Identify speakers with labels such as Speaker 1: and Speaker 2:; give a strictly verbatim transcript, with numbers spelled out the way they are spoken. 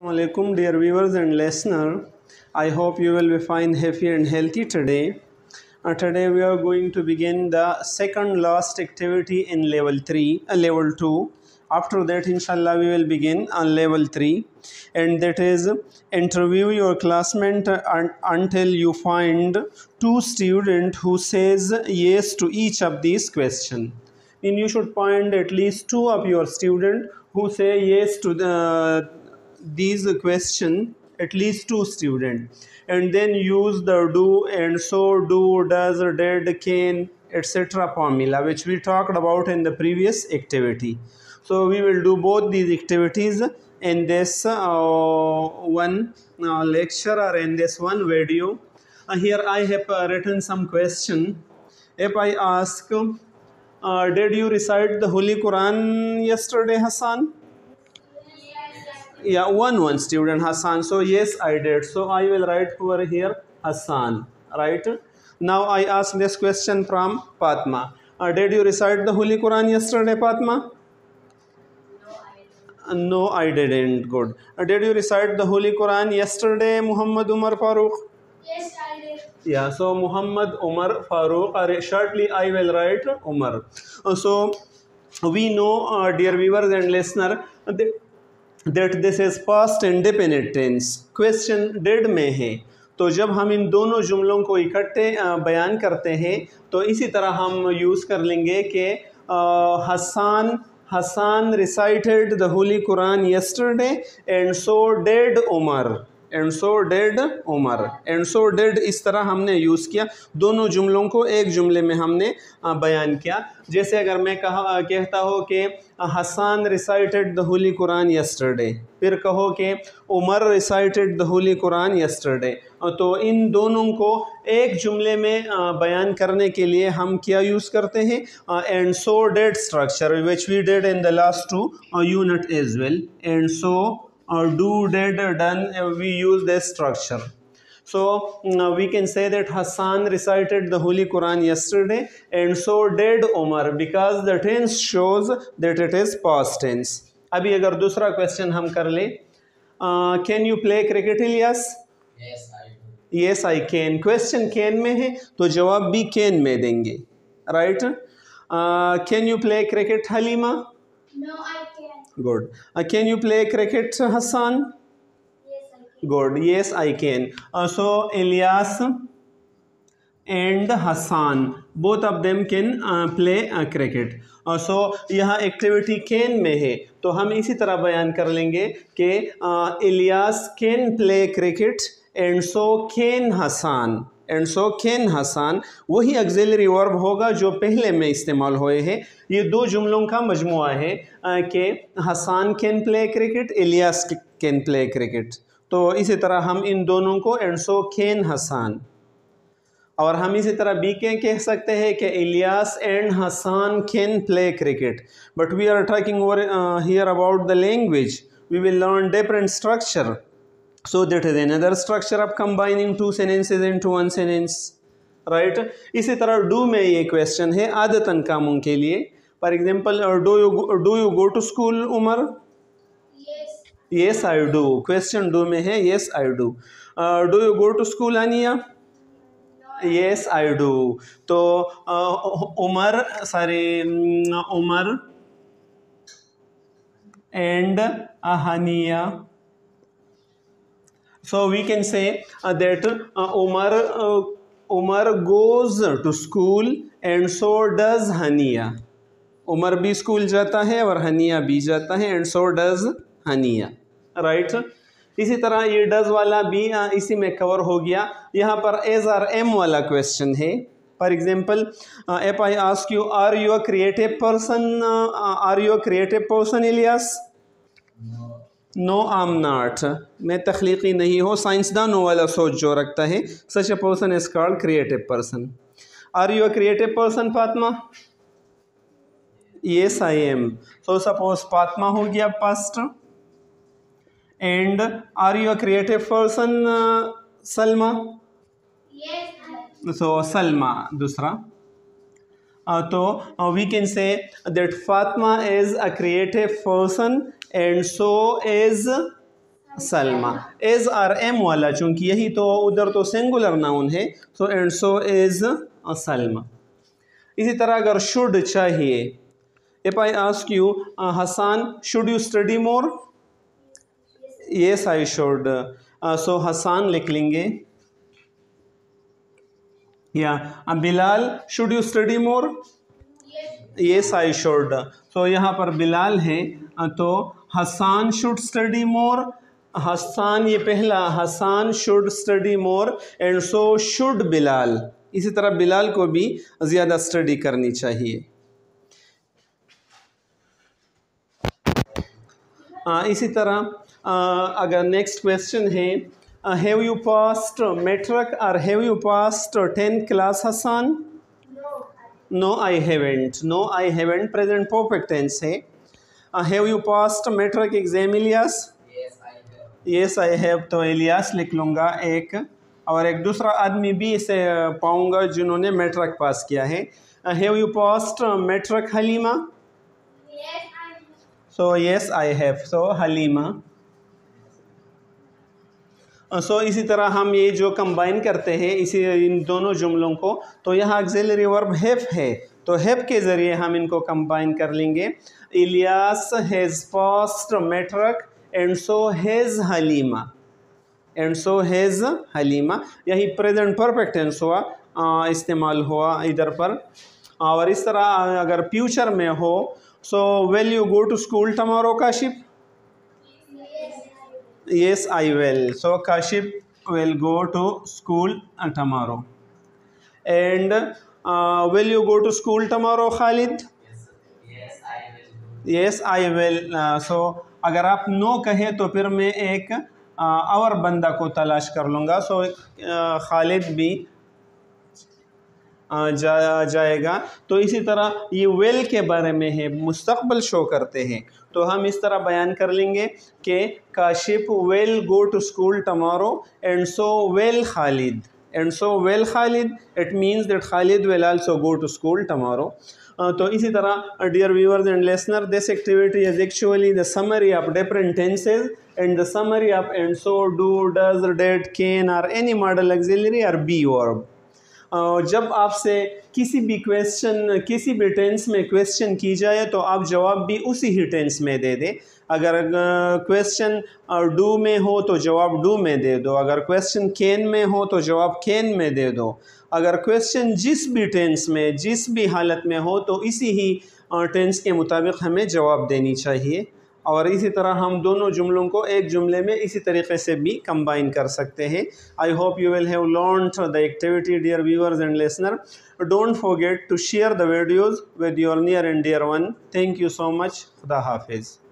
Speaker 1: Assalamualaikum dear viewers and listener. I hope you will be fine, happy and healthy today. Uh, today we are going to begin the second last activity in level three, uh, level two. After that, inshallah, we will begin on level three, and that is interview your classmate uh, un- until you find two students who says yes to each of these questions. And you should find at least two of your students who say yes to the these question, at least two students, and then use the do and so, do, does, did, can, etc formula which we talked about in the previous activity. So we will do both these activities in this uh, one uh, lecture or in this one video. Uh, here I have uh, written some question. If I ask, uh, did you recite the Holy Quran yesterday, Hassan? Yeah, one one student, Hassan. So yes, I did. So I will write over here Hassan, right? Now I ask this question from Fatma. Uh, did you recite the Holy Quran yesterday, Fatma? Uh, no, I didn't. Good. Uh, did you recite the Holy Quran yesterday, Muhammad Umar Farooq?
Speaker 2: Yes, I did.
Speaker 1: Yeah, so Muhammad Umar Farooq, or shortly I will write Umar. Uh, so we know, uh, dear viewers and listener, that that this is past indefinite tense. Question did में है, तो जब हम इन दोनों जुमलों को इकट्ठे बयान करते हैं तो इसी तरह हम यूज़ कर लेंगे कि Hasan Hasan recited the Holy Quran yesterday and so did Umar and so did Umar and so did इस तरह हमने यूज़ किया, दोनों जुमलों को एक जुमले में हमने बयान किया। जैसे अगर मैं कहा कहता हो कि Hasan recited the Holy Quran yesterday, फिर कहो कि Umar recited the Holy Quran yesterday, तो इन दोनों को एक जुमले में बयान करने के लिए हम क्या यूज़ करते हैं, and so did structure which we did in the last two unit as well. And so or do, did, done, we use this structure. So uh, we can say that Hassan recited the Holy Quran yesterday and so did Umar, because the tense shows that it is past tense. अभी अगर दूसरा question हम कर ले, can you play cricket Ilyas?
Speaker 2: Yes, I do.
Speaker 1: Yes, I can. Question can में है तो जवाब भी कैन में देंगे, right? Can you play cricket Halima?
Speaker 2: No, I can't.
Speaker 1: Good. Uh, can you play cricket, Hassan?
Speaker 2: Yes, I can.
Speaker 1: Good. Yes, I can. Uh, so Ilyas and Hassan, both of them can uh, play uh, cricket. Uh, so यहाँ activity can में है तो हम इसी तरह बयान कर लेंगे कि Ilyas can play cricket and so can Hasan and so can Hasan, वही ऑक्सिलरी वर्ब होगा जो पहले में इस्तेमाल हुए हैं। ये दो जुमलों का मजमुआ है कि Hasan can play cricket, Ilyas can play cricket. तो इसी तरह हम इन दोनों को एंड सो कैन हसन, और हम इसी तरह बी के कह सकते हैं कि Ilyas and Hasan can play cricket. But we are talking over here about the language, we will learn different structure. So that is another structure of combining two sentences into one sentence, right? इसी तरह do में ये question है आदतन कामों के लिए. For example, do you do you go to school, Umar?
Speaker 2: Yes.
Speaker 1: Yes, I do. Question do में है yes, I do. Uh, do you go to school, Ania?
Speaker 2: No.
Speaker 1: Yes, I do. तो uh, Umar, sorry, Umar and Ahania. So we can say uh, that uh, Umar uh, Umar goes to school and so does Hania. Umar भी school जाता है और Haniyeh भी जाता है and so does Haniya, right? इसी तरह ये डज वाला भी uh, इसी में कवर हो गया। यहाँ पर एज आर एम वाला क्वेश्चन है। For example, if I ask you are you a creative person, are you a creative person Ilyas? No I am not, मैं तख्लीकी नहीं हो, साइंसदानों वाला सोच जो रखता है, such a person is called creative person. Are you a creative person Fatima? Yes I am. So suppose Fatima हो गया first, and are you a creative person Salma?
Speaker 2: Yes.
Speaker 1: So Salma दूसरा। Uh, तो we can say that Fatima is a creative person and so is Salma. Is और am वाला चूंकि यही तो उधर तो सिंगुलर नाउन है, so and so is Salma. इसी तरह अगर शुड चाहिए, if I ask you Hasan should you study more, yes I should, so Hasan लिख लेंगे। या Bilal should you study more, yes I should, so यहाँ पर बिलाल है तो Hasan should study more, Hasan ये पहला, Hasan should study more and so should Bilal. इसी तरह बिलाल को भी ज़्यादा स्टडी करनी चाहिए। आ, इसी तरह आ, अगर नेक्स्ट क्वेश्चन है, हैव यू पास्ड मैट्रिक और have you passed tenth class Hasan? No I haven't, no I haven't present perfect tense है। Have you passed matric exam Ilyas? Yes I have, तो इलियास लिख लूँगा एक, और एक दूसरा आदमी भी इसे पाऊँगा जिन्होंने मैट्रिक पास किया है। Have you passed matric Halima? So yes I have, so Halima. So so, इसी तरह हम ये जो कंबाइन करते हैं इसी इन दोनों जुमलों को, तो यहाँ ऑक्सिलरी वर्ब हैव है, तो हैव के ज़रिए हम इनको कंबाइन कर लेंगे। Ilyas has passed matric and so has Halima, and so has Halima, यही प्रेजेंट परफेक्ट टेंस हुआ, आ, इस्तेमाल हुआ इधर पर। और इस तरह अगर फ्यूचर में हो, so will you go to school tomorrow Kashif? Yes, I will. So Kashif will go to school tomorrow. And uh, will you go to school tomorrow, Khalid? Yes, I will. Yes, I will. Uh, so अगर आप no कहें तो फिर मैं एक uh, और बंदा को तलाश कर लूँगा। सो so, खालिद uh, भी जा जाएगा। तो इसी तरह ये वेल के बारे में है, मुस्तकबिल शो करते हैं, तो हम इस तरह बयान कर लेंगे कि Kashif will go to school tomorrow and so will Khalid, and so will Khalid, it means that Khalid will also go to school tomorrow. तो इसी तरह dear viewers and listener, this activity is actually the summary of different tenses and the summary of and so, do, does, did, can और any modal auxiliary और be verb. जब आपसे किसी भी question किसी भी टेंस में क्वेश्चन की जाए तो आप जवाब भी उसी ही टेंस में दे दें। अगर क्वेश्चन डू में हो तो जवाब डू में दे दो, अगर क्वेश्चन कैन में हो तो जवाब कैन में दे दो, अगर क्वेश्चन जिस भी टेंस में जिस भी हालत में हो तो इसी ही टेंस के मुताबिक हमें जवाब देनी चाहिए। और इसी तरह हम दोनों जुमलों को एक जुमले में इसी तरीके से भी कंबाइन कर सकते हैं। I hope you will have learned the activity dear viewers and listener. Don't forget to share the videos with your near and dear one. Thank you so much. खुदा हाफिज़।